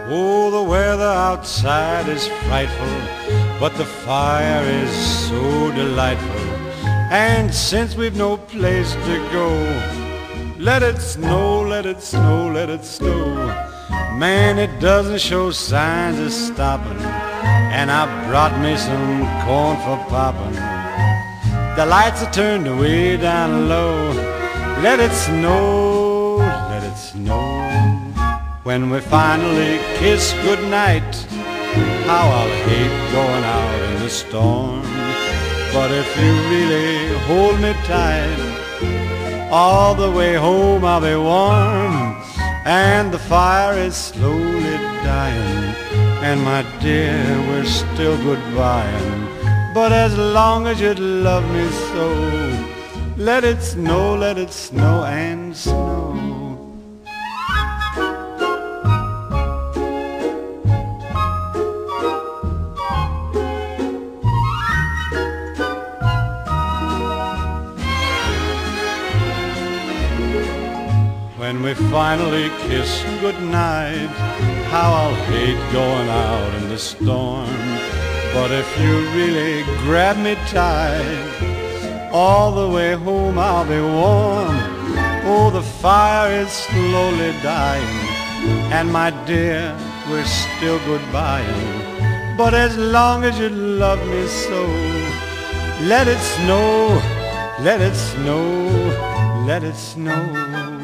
Oh, the weather outside is frightful, but the fire is so delightful. And since we've no place to go, let it snow, let it snow, let it snow. Man, it doesn't show signs of stopping, and I brought me some corn for popping. The lights are turned way down low. Let it snow, let it snow. When we finally kiss goodnight, how I'll hate going out in the storm. But if you really hold me tight, all the way home I'll be warm. And the fire is slowly dying, and my dear, we're still goodbying. But as long as you love me so, let it snow and snow. When we finally kiss goodnight, how I'll hate going out in the storm. But if you really grab me tight, all the way home I'll be warm. Oh, the fire is slowly dying, and my dear, we're still goodbying. But as long as you love me so, let it snow, let it snow, let it snow.